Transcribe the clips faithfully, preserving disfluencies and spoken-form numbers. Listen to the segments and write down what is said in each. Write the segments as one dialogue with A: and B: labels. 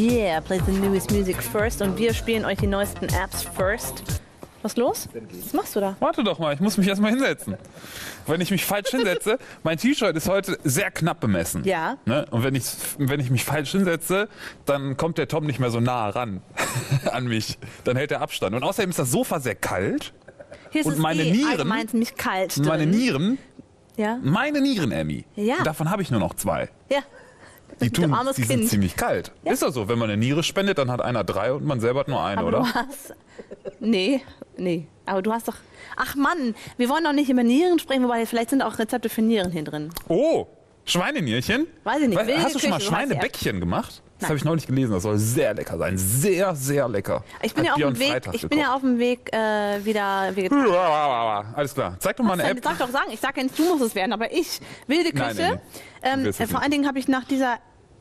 A: Yeah, play the newest music first und wir spielen euch die neuesten Apps first. Was ist los? Was machst du da?
B: Warte doch mal, ich muss mich erstmal hinsetzen. Wenn ich mich falsch hinsetze, mein T-Shirt ist heute sehr knapp bemessen.
A: Ja.
B: Ne? Und wenn ich, wenn ich mich falsch hinsetze, dann kommt der Tom nicht mehr so nah ran an mich. Dann hält er Abstand. Und außerdem ist das Sofa sehr kalt.
A: Hier ist
B: und
A: es
B: meine
A: eh
B: Nieren,
A: allgemein ziemlich kalt drin.
B: meine Nieren,
A: ja.
B: meine Nieren, Emmy.
A: Ja.
B: Davon habe ich nur noch zwei.
A: Ja.
B: Die, tun,
A: armes
B: die sind
A: Kind.
B: ziemlich kalt.
A: Ja.
B: Ist das so? Wenn man eine Niere spendet, dann hat einer drei und man selber hat nur eine,
A: Aber
B: oder?
A: du hast... Nee, nee. Aber du hast doch... Ach Mann, wir wollen doch nicht über Nieren sprechen, wobei vielleicht sind auch Rezepte für Nieren hier drin.
B: Oh, Schweinenierchen?
A: Weiß ich nicht.
B: Weißt, hast du schon mal
A: Küche, so heißt die App.
B: Schweinebäckchen gemacht? Das
A: Nein.
B: habe ich neulich gelesen. Das soll sehr lecker sein. Sehr, sehr lecker.
A: Ich bin,
B: Hat
A: ja auf,
B: Björn
A: dem Weg,
B: Freitag
A: ich bin ja
B: gekocht.
A: auf dem Weg äh, wieder vegetarisch.
B: Alles klar. Zeig doch mal eine
A: Denn,
B: App.
A: sag doch sagen, ich sag ja nicht, du musst es werden, aber ich. Wilde Küche.
B: Nein, nein, nein. Du
A: Ähm,
B: wirst
A: äh,
B: es
A: vor
B: nicht.
A: allen Dingen habe ich nach dieser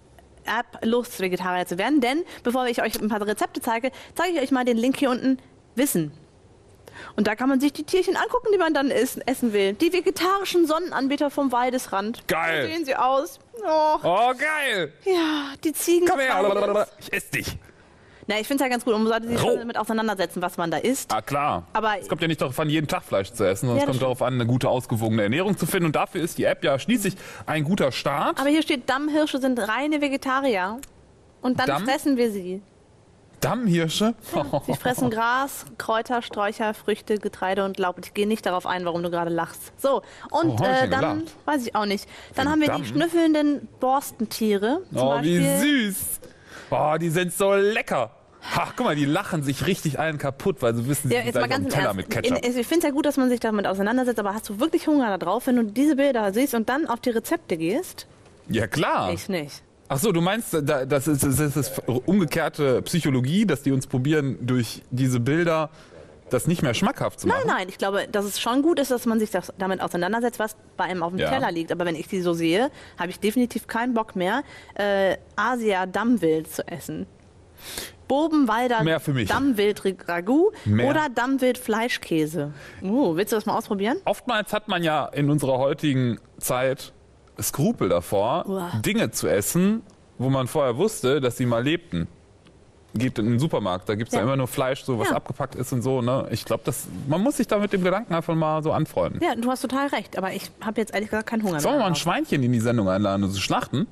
A: App Lust, Vegetarier zu werden, denn bevor ich euch ein paar Rezepte zeige, zeige ich euch mal den Link hier unten, Wissen. Und da kann man sich die Tierchen angucken, die man dann essen, essen will. Die vegetarischen Sonnenanbeter vom Waldesrand.
B: Geil.
A: So sehen sie aus. Oh,
B: Oh, geil.
A: ja, die Ziegen.
B: Komm her. Ich ess dich.
A: Na, ich finde es ja ganz gut, und man sollte sich
B: Roh.
A: schon damit auseinandersetzen, was man da isst.
B: Ah, klar.
A: Aber-
B: es kommt ja nicht darauf an, jeden Tag Fleisch zu essen, sondern
A: Ja,
B: es
A: das
B: kommt darauf an, eine gute, ausgewogene Ernährung zu finden. Und dafür ist die App ja schließlich ein guter Start.
A: Aber hier steht, Dammhirsche sind reine Vegetarier. Und dann
B: Damm?
A: fressen wir sie.
B: Dammhirsche?
A: Sie fressen Gras, Kräuter, Sträucher, Früchte, Getreide und Laub. Ich gehe nicht darauf ein, warum du gerade lachst. So, und
B: Oh, hab ich
A: äh,
B: denn
A: dann,
B: gelacht?
A: weiß ich auch nicht. Dann
B: Wegen
A: haben wir
B: Damm?
A: die schnüffelnden Borstentiere. Zum
B: Oh, wie
A: Beispiel.
B: süß. Oh, die sind so lecker. Ha, guck mal, die lachen sich richtig allen kaputt, weil sie wissen, sie
A: Ja,
B: sind
A: jetzt mal
B: gleich auf
A: ganz
B: dem
A: im
B: Teller
A: Ernst.
B: mit
A: In,
B: Ketchup.
A: ich finde es ja gut, dass man sich damit auseinandersetzt, aber hast du wirklich Hunger darauf, wenn du diese Bilder siehst und dann auf die Rezepte gehst?
B: Ja, klar.
A: Ich nicht.
B: Ach so, du meinst, da- das ist, das ist umgekehrte Psychologie, dass die uns probieren, durch diese Bilder das nicht mehr schmackhaft zu machen?
A: Nein, nein, ich glaube, dass es schon gut ist, dass man sich das damit auseinandersetzt, was bei einem auf dem
B: Ja.
A: Teller liegt. Aber wenn ich die so sehe, habe ich definitiv keinen Bock mehr, äh, Asia-Dammwild zu essen. Bobenwalder
B: Mehr für mich.
A: Dammwild-Ragout
B: Mehr.
A: oder Dammwild-Fleischkäse. Uh, willst du das mal ausprobieren?
B: Oftmals hat man ja in unserer heutigen Zeit Skrupel davor,
A: Uah.
B: Dinge zu essen, wo man vorher wusste, dass sie mal lebten. Geht in den Supermarkt, da gibt es ja.
A: Ja.
B: immer nur Fleisch, so was
A: Ja.
B: abgepackt ist und so. Ne? Ich glaube, man muss sich da mit dem Gedanken einfach mal so anfreunden.
A: Ja, du hast total recht, aber ich habe jetzt ehrlich gesagt keinen Hunger
B: Sollen wir
A: mehr.
B: mal ein
A: drauf.
B: Schweinchen in die Sendung einladen und so schlachten?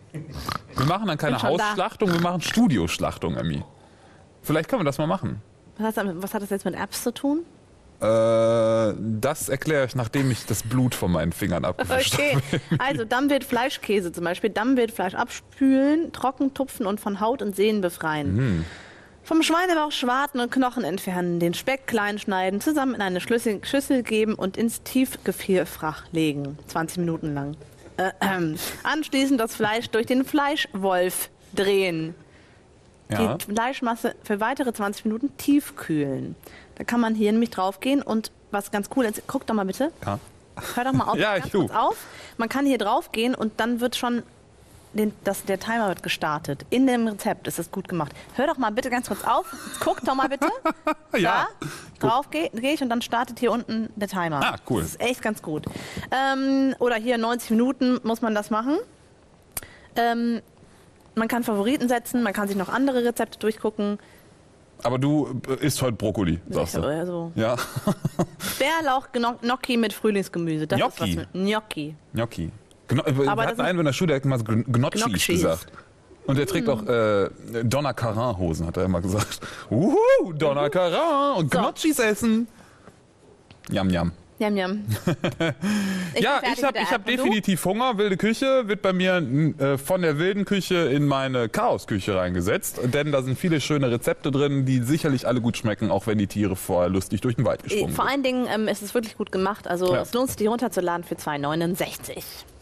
B: Wir machen dann keine
A: Bin schon da.
B: Hausschlachtung, wir machen Studioschlachtung, Emmy. Vielleicht können wir das mal machen.
A: Was hat, was hat das jetzt mit Apps zu tun?
B: Äh, das erkläre ich, nachdem ich das Blut von meinen Fingern abgewischt
A: Okay,
B: habe.
A: also Dammwild-Fleischkäse zum Beispiel. Dammwildfleisch abspülen, trocken tupfen und von Haut und Sehnen befreien.
B: Mhm.
A: Vom Schweinebauch Schwarten und Knochen entfernen, den Speck klein schneiden, zusammen in eine Schlüssel, Schüssel geben und ins Tiefgefrierfach legen. zwanzig Minuten lang. Äh, ähm. Anschließend das Fleisch durch den Fleischwolf drehen.
B: Ja.
A: Die Fleischmasse für weitere zwanzig Minuten tiefkühlen. Da kann man hier nämlich draufgehen und was ganz cool ist, guck doch mal bitte.
B: Ja.
A: Hör doch mal auf,
B: Ja,
A: ganz
B: ich
A: kurz
B: tu.
A: auf. Man kann hier draufgehen und dann wird schon den, das, der Timer wird gestartet. In dem Rezept ist das gut gemacht. Hör doch mal bitte ganz kurz auf. Guck doch mal bitte.
B: Ja.
A: Da, drauf gehe geh ich und dann startet hier unten der Timer.
B: Ah, cool.
A: Das ist echt ganz gut. Ähm, oder hier neunzig Minuten muss man das machen. Ähm, man kann Favoriten setzen, man kann sich noch andere Rezepte durchgucken.
B: Aber du äh, isst heute Brokkoli, sagst du.
A: Also
B: Ja.
A: Bärlauch Gnocchi mit Frühlingsgemüse. Das
B: Gnocchi?
A: ist was mit Gnocchi.
B: Gnocchi. Gno wir
A: Aber das
B: hatten
A: sind-
B: einen in der Schule, der hat immer so Gn- Gnocchis
A: Gnocchis.
B: gesagt. Und der trägt auch äh, Donna Karan-Hosen, hat er immer gesagt. Uhu, Donna Karan und
A: So.
B: Gnocchis essen. Yam, yam.
A: Jam, jam. Ich
B: Ja,
A: bin fertig
B: ich habe
A: mit der
B: ich hab
A: App. Und du?
B: definitiv Hunger. Wilde Küche wird bei mir äh, von der wilden Küche in meine Chaosküche reingesetzt. Denn da sind viele schöne Rezepte drin, die sicherlich alle gut schmecken, auch wenn die Tiere vorher lustig durch den Wald gesprungen
A: Vor
B: sind.
A: allen Dingen ähm, ist es wirklich gut gemacht. Also
B: Ja.
A: es lohnt sich, die runterzuladen für zwei neunundsechzig.